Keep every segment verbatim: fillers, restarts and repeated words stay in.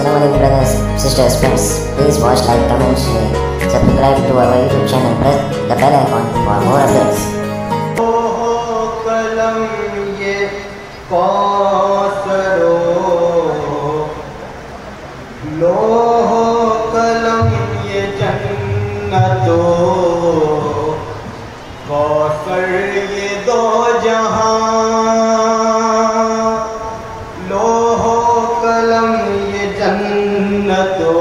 Assalamu alaikum brothers, sisters, friends. Please watch, like, comment, share. Subscribe to our YouTube channel. Press the bell icon for more updates. کوثر یہ دو جہاں، لوح و قلم یہ جنت و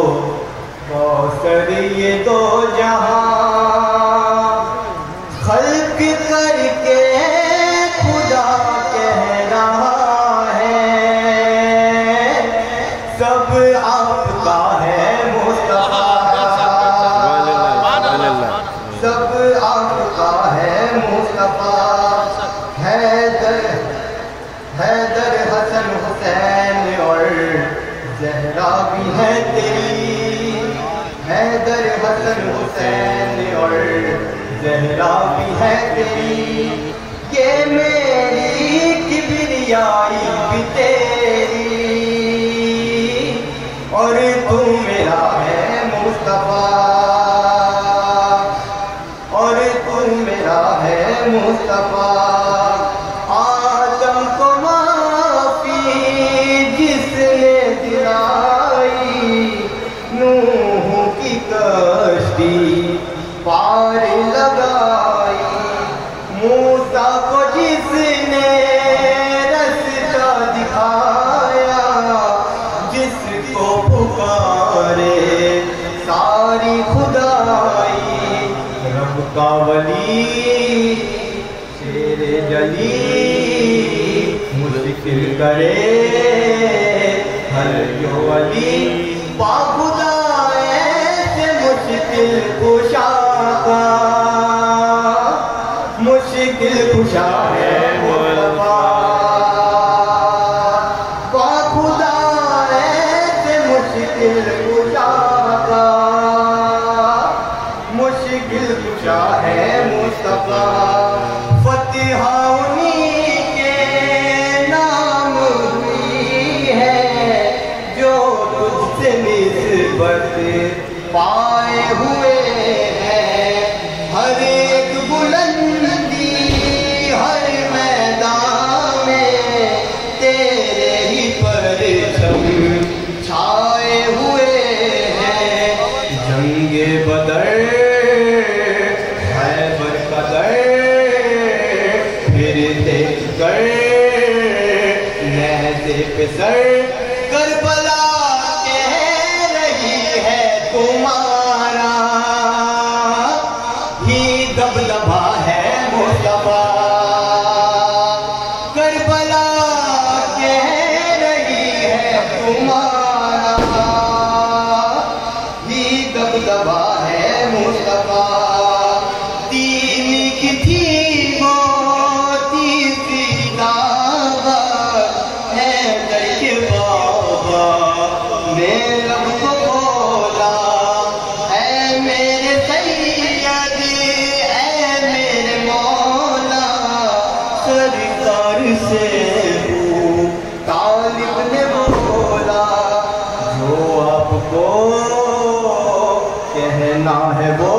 کوثر یہ دو جہاں، خلق کر کے خدا کہہ رہا ہے سب آپ کا ہے مصطفیٰ، سب آپ کا ہے مصطفیٰ، حیدر حیدر حسن حسین اور زہرا بھی ہے تیری، حیدر حسن حسین اور زہرا بھی ہے تیری، یہ میری کبریائی بھی تیری، اور تو میرا ہے مصطفیٰ، مصطفیٰ آدم کو معافی جس نے دلائی، نوح کی کشتی پار لگائی، موسیٰ کو جس نے رستہ دکھایا، جس کو پکارے ساری خدائی، رب کا ولی شیر جلی مشکل کرے ہر جو ولی، با خدا ایسے مشکل کشا کا، مشکل کشا ہے مصطفیٰ، با خدا ایسے مشکل کشا کا، مشکل کشا ہے مصطفیٰ، فتح انہی کے نام ہوئی ہے جو تجھ سے نسبت پائے ہوئے ہیں، ہر ایک بلندی ہر میدان میں تیرے ہی پرچم چھائے ہوئے ہیں، جنگ بدر سر کربلا کہہ رہی ہے تمہارا ہی دبدبا ہے مصطفیٰ، کربلا کہہ رہی ہے تمہارا ہی دبدبا ہے مصطفیٰ، دین کی تھی وہ تیسری دعوت ہے رب کو بولا، اے میرے سید اے میرے مولا، سرکار سے طالب نے بولا، جو آپ کو کہنا ہے وہ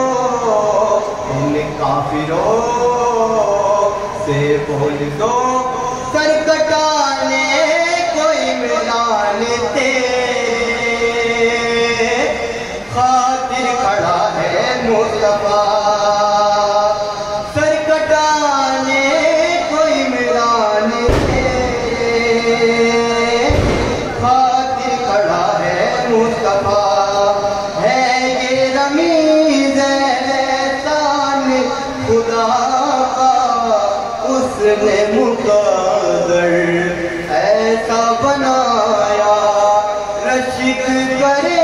ان کافروں سے بول دو، سر کٹانے کوئی ملان تیرے خاطر کھڑا ہے مصطفیٰ، سر کٹانے کوئی ملان تیرے خاطر کھڑا ہے مصطفیٰ، ہے یہ رمیز احسان خدا کا، اس نے مقدر ایسا بنایا، رشک کرے